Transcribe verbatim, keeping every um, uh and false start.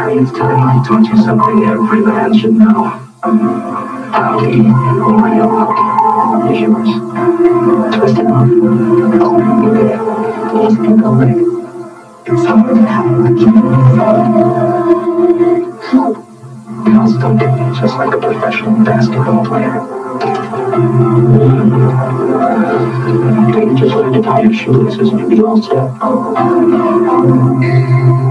It's time I taught you something every man should know. How to eat an Oreo cookie. Here's yours. Twist it off. Oh, good. Eat and go lick. It's hard to have a kid. Girls don't do it just like a professional basketball player. You just learn to tie your shoelaces and you'll be all set.